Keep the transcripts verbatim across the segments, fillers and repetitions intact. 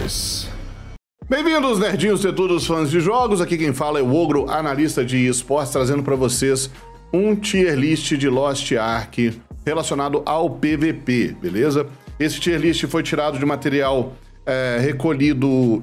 nós. Bem-vindos, nerdinhos e todos os fãs de jogos. Aqui quem fala é o Ogro, analista de esportes, trazendo para vocês um tier list de Lost Ark relacionado ao P V P, beleza? Esse tier list foi tirado de material é, recolhido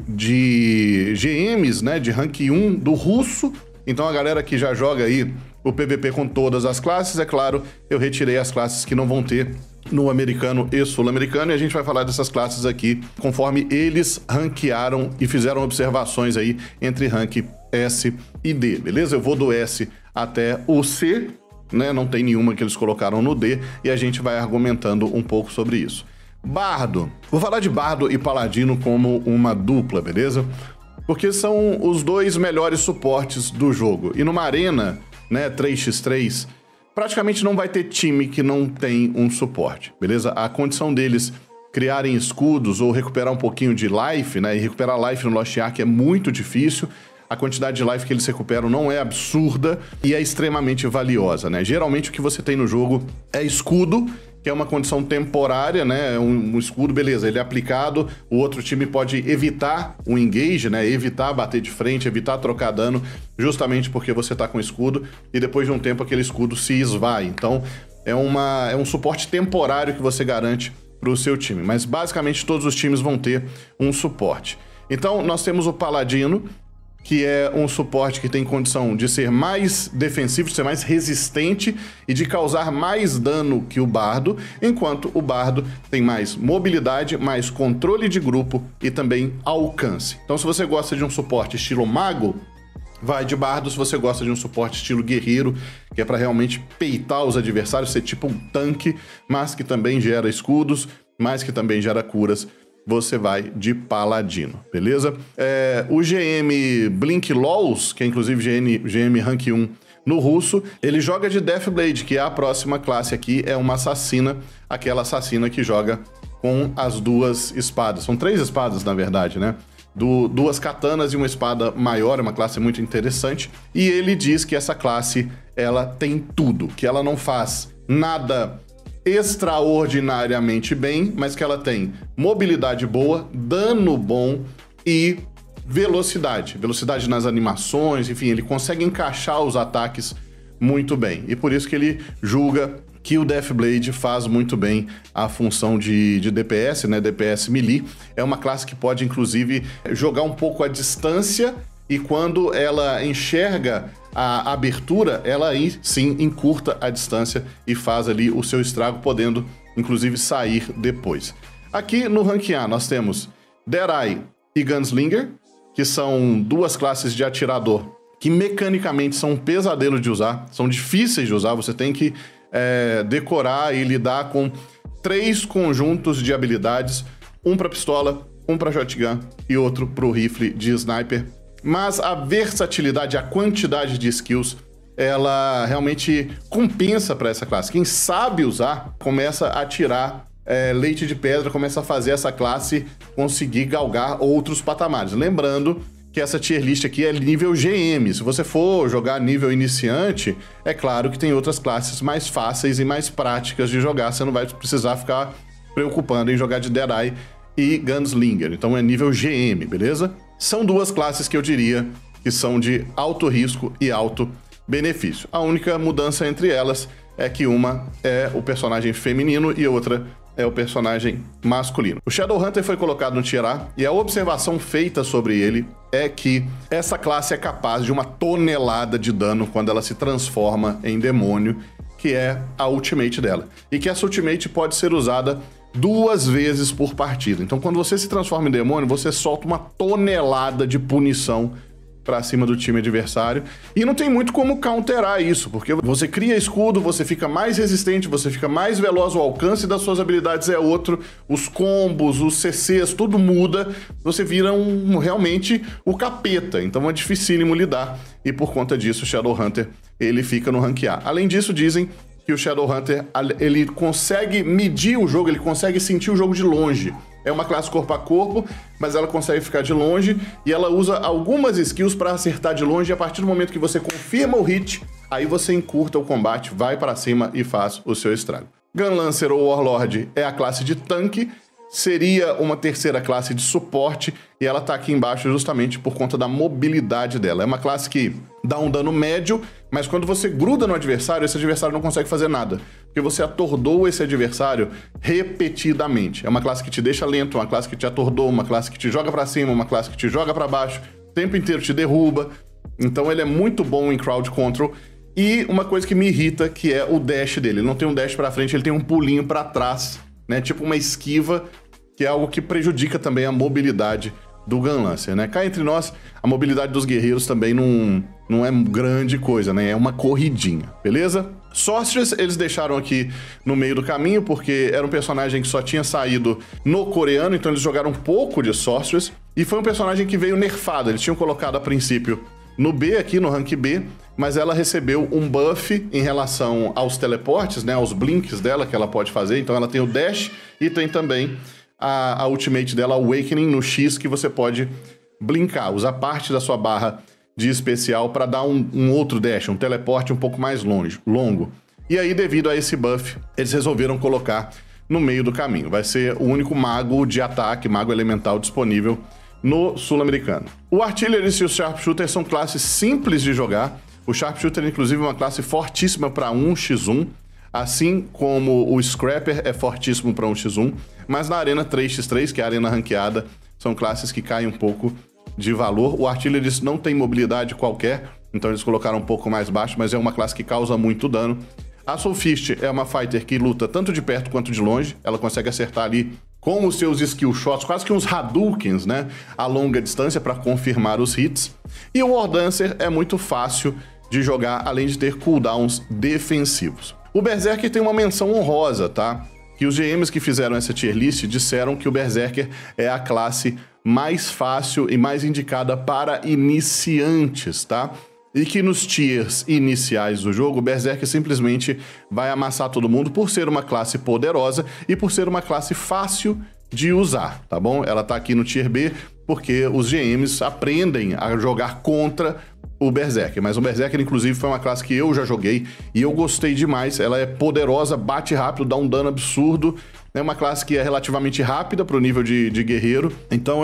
de G Ms, né, de rank um do russo. Então a galera que já joga aí o P V P com todas as classes, é claro, eu retirei as classes que não vão ter no americano e sul-americano, e a gente vai falar dessas classes aqui conforme eles ranquearam e fizeram observações aí entre rank S e D, beleza? Eu vou do S até o C, né? Não tem nenhuma que eles colocaram no D, e a gente vai argumentando um pouco sobre isso. Bardo. Vou falar de Bardo e Paladino como uma dupla, beleza? Porque são os dois melhores suportes do jogo. E numa arena, né, três contra três, praticamente não vai ter time que não tem um suporte, beleza? A condição deles criarem escudos ou recuperar um pouquinho de life, né? E recuperar life no Lost Ark é muito difícil. A quantidade de life que eles recuperam não é absurda e é extremamente valiosa, né? Geralmente o que você tem no jogo é escudo, que é uma condição temporária, né? Um, um escudo, beleza, ele é aplicado, o outro time pode evitar o engage, né? Evitar bater de frente, evitar trocar dano, justamente porque você tá com escudo, e depois de um tempo aquele escudo se esvai. Então é, uma, é um suporte temporário que você garante pro seu time, mas basicamente todos os times vão ter um suporte. Então nós temos o Paladino, que é um suporte que tem condição de ser mais defensivo, de ser mais resistente e de causar mais dano que o Bardo, enquanto o Bardo tem mais mobilidade, mais controle de grupo e também alcance. Então se você gosta de um suporte estilo mago, vai de Bardo. Se você gosta de um suporte estilo guerreiro, que é para realmente peitar os adversários, ser tipo um tanque, mas que também gera escudos, mas que também gera curas, você vai de Paladino, beleza? É, o G M Blink Lols, que é inclusive G M, G M Rank um no russo, ele joga de Deathblade, que é a próxima classe aqui, é uma assassina, aquela assassina que joga com as duas espadas. São três espadas, na verdade, né? Du duas katanas e uma espada maior, é uma classe muito interessante. E ele diz que essa classe, ela tem tudo, que ela não faz nada extraordinariamente bem, mas que ela tem mobilidade boa, dano bom e velocidade. Velocidade nas animações, enfim, ele consegue encaixar os ataques muito bem. E por isso que ele julga que o Deathblade faz muito bem a função de, de D P S, né? D P S melee. É uma classe que pode, inclusive, jogar um pouco à distância, e quando ela enxerga a abertura, ela aí sim encurta a distância e faz ali o seu estrago, podendo inclusive sair depois. Aqui no Rank A nós temos Deadeye e Gunslinger, que são duas classes de atirador que mecanicamente são um pesadelo de usar, são difíceis de usar, você tem que é, decorar e lidar com três conjuntos de habilidades, um para pistola, um para shotgun e outro para o rifle de sniper. Mas a versatilidade, a quantidade de skills, ela realmente compensa para essa classe. Quem sabe usar, começa a tirar é, leite de pedra, começa a fazer essa classe conseguir galgar outros patamares. Lembrando que essa tier list aqui é nível G M. Se você for jogar nível iniciante, é claro que tem outras classes mais fáceis e mais práticas de jogar. Você não vai precisar ficar preocupando em jogar de Deadeye e Gunslinger. Então é nível G M, beleza? São duas classes que eu diria que são de alto risco e alto benefício. A única mudança entre elas é que uma é o personagem feminino e a outra é o personagem masculino. O Shadowhunter foi colocado no Tier A, e a observação feita sobre ele é que essa classe é capaz de uma tonelada de dano quando ela se transforma em demônio, que é a ultimate dela. E que essa ultimate pode ser usada duas vezes por partida. Então, quando você se transforma em demônio, você solta uma tonelada de punição pra cima do time adversário. E não tem muito como counterar isso, porque você cria escudo, você fica mais resistente, você fica mais veloz, o alcance das suas habilidades é outro, os combos, os C Cs, tudo muda, você vira um, realmente o capeta. Então é dificílimo lidar, e por conta disso o Shadowhunter, ele fica no rank A. Além disso, dizem que o Shadowhunter, ele consegue medir o jogo, ele consegue sentir o jogo de longe. É uma classe corpo a corpo, mas ela consegue ficar de longe, e ela usa algumas skills para acertar de longe, e a partir do momento que você confirma o hit, aí você encurta o combate, vai para cima e faz o seu estrago. Gunlancer ou Warlord é a classe de tanque. seria uma terceira classe de suporte e ela tá aqui embaixo justamente por conta da mobilidade dela. É uma classe que dá um dano médio, mas quando você gruda no adversário, esse adversário não consegue fazer nada, porque você atordou esse adversário repetidamente. É uma classe que te deixa lento, uma classe que te atordou, uma classe que te joga pra cima, uma classe que te joga pra baixo, o tempo inteiro te derruba. Então ele é muito bom em crowd control. E uma coisa que me irrita, que é o dash dele. Ele não tem um dash pra frente, ele tem um pulinho pra trás, né? Tipo uma esquiva, que é algo que prejudica também a mobilidade do Gunlancer, né? Cá entre nós, a mobilidade dos guerreiros também não, não é grande coisa, né? É uma corridinha, beleza? Sorceress, eles deixaram aqui no meio do caminho, porque era um personagem que só tinha saído no coreano, então eles jogaram um pouco de Sorceress, e foi um personagem que veio nerfado. Eles tinham colocado a princípio no B, aqui no rank B, mas ela recebeu um buff em relação aos teleportes, né? Aos blinks dela que ela pode fazer, então ela tem o dash e tem também A, a ultimate dela, Awakening, no X, que você pode blinkar, usar parte da sua barra de especial para dar um, um outro dash, um teleporte um pouco mais longe, longo. E aí, devido a esse buff, eles resolveram colocar no meio do caminho. Vai ser o único mago de ataque, mago elemental disponível no sul-americano. O Artillerist e o Sharpshooter são classes simples de jogar. O Sharpshooter, inclusive, é uma classe fortíssima para um contra um. Assim como o Scrapper é fortíssimo para um contra um, mas na Arena três contra três, que é a arena ranqueada, são classes que caem um pouco de valor. O Artillerist não tem mobilidade qualquer, então eles colocaram um pouco mais baixo, mas é uma classe que causa muito dano. A Soulfist é uma fighter que luta tanto de perto quanto de longe, ela consegue acertar ali com os seus skill shots, quase que uns Hadoukens, né, a longa distância para confirmar os hits. E o War Dancer é muito fácil de jogar, além de ter cooldowns defensivos. O Berserker tem uma menção honrosa, tá? Que os G Ms que fizeram essa tier list disseram que o Berserker é a classe mais fácil e mais indicada para iniciantes, tá? E que nos tiers iniciais do jogo, o Berserker simplesmente vai amassar todo mundo por ser uma classe poderosa e por ser uma classe fácil de usar, tá bom? Ela tá aqui no tier B porque os G Ms aprendem a jogar contra o Berserker, mas o Berserker, inclusive, foi uma classe que eu já joguei e eu gostei demais. Ela é poderosa, bate rápido, dá um dano absurdo. É uma classe que é relativamente rápida para o nível de, de guerreiro. Então,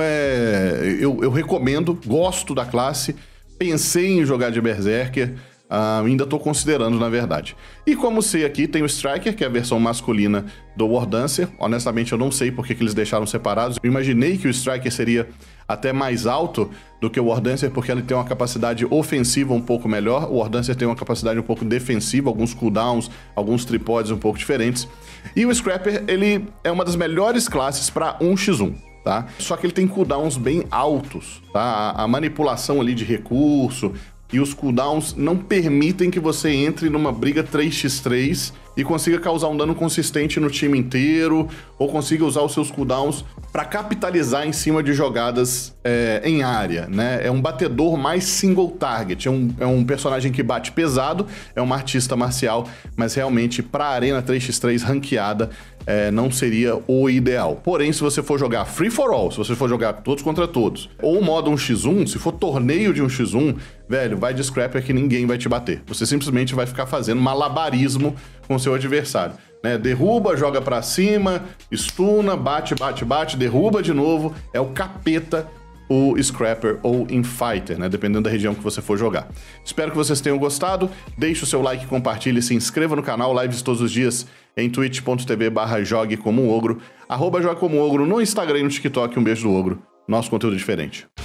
é, eu, eu recomendo, gosto da classe. Pensei em jogar de Berserker, uh, ainda estou considerando, na verdade. E como sei aqui, tem o Striker, que é a versão masculina do War Dancer. Honestamente, eu não sei porque que eles deixaram separados. Eu imaginei que o Striker seria até mais alto do que o War Dancer, porque ele tem uma capacidade ofensiva um pouco melhor. O War Dancer tem uma capacidade um pouco defensiva, alguns cooldowns, alguns tripods um pouco diferentes. E o Scrapper, ele é uma das melhores classes para um contra um, tá? Só que ele tem cooldowns bem altos, tá? A, a manipulação ali de recurso e os cooldowns não permitem que você entre numa briga três contra três e consiga causar um dano consistente no time inteiro, ou consiga usar os seus cooldowns para capitalizar em cima de jogadas é, em área, né? É um batedor mais single target, é um, é um personagem que bate pesado, é uma artista marcial, mas realmente para a Arena três contra três ranqueada é, não seria o ideal. Porém, se você for jogar free for all, se você for jogar todos contra todos, ou modo um contra um, se for torneio de um contra um, velho, vai de Scrapper que ninguém vai te bater. Você simplesmente vai ficar fazendo malabarismo com seu adversário, né? Derruba, joga pra cima, stuna, bate, bate, bate, derruba de novo. É o capeta, o Scrapper ou Infighter, né? Dependendo da região que você for jogar. Espero que vocês tenham gostado. Deixe o seu like, compartilhe, se inscreva no canal. Lives todos os dias em twitch ponto tv barra jogue como um ogro. Arroba jogue como um ogro no Instagram e no TikTok. Um beijo do ogro. Nosso conteúdo diferente.